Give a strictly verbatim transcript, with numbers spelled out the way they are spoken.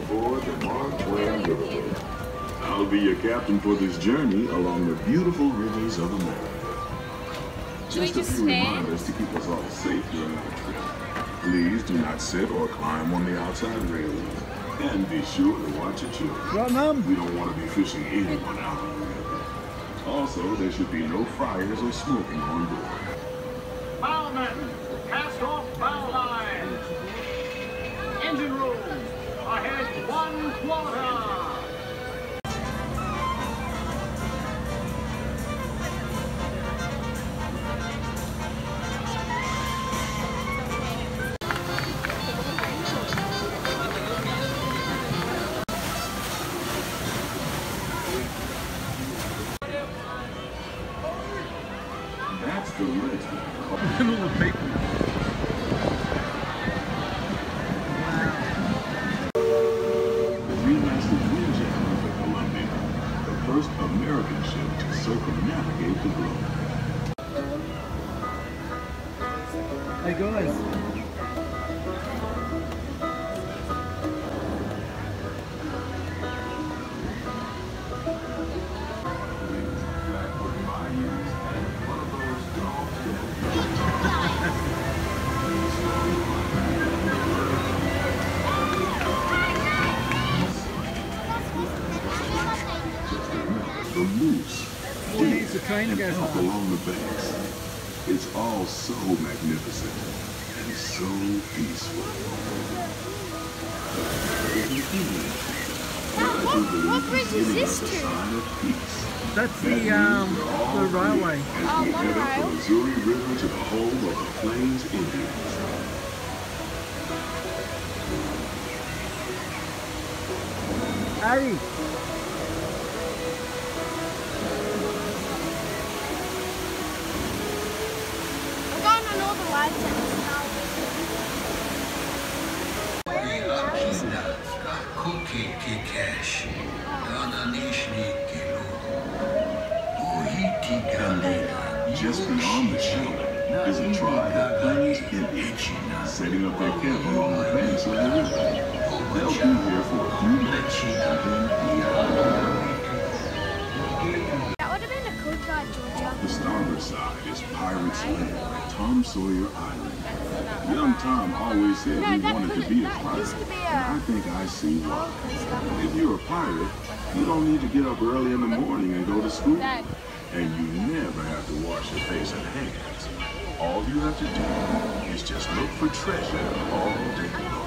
aboard the Mark Twain riverboat. I'll be your captain for this journey along the beautiful rivers of America. Just a few reminders to keep us all safe during our trip. Please do not sit or climb on the outside railings. And be sure to watch your children. Right, Mum? We don't want to be fishing anyone out on the river. Also, there should be no fires or smoking on board. Bowmen, cast off bow lines. Engine room, ahead one quarter. That's the list. Look at all the people. The remastered Windjammer of the Columbia, the first American ship to circumnavigate the globe. Hey guys. The moose, All he needs a train to and go elk fast. along the banks. It's all so magnificent and so peaceful. What, what bridge is this to? Sign of peace. That's the um the railway. Oh, one Head up the rail. Missouri River to the home of the Plains Indians. Hey. I'm going on all the lights at this now. Just beyond the shoreline is a tribe of Plains Indians setting up their camp along the banks of the river. They'll be here for a few minutes and then beyond. That would have been a cool guy, Georgia. The starboard side is Pirate's Land, Tom Sawyer Island. Young Tom always said No, he that wanted to could- be a that pirate, used to be a- and I think I see why. stuff. If you're a pirate, you don't need to get up early in the morning and go to school. Dad. And you never have to wash your face and hands. All you have to do is just look for treasure all day long.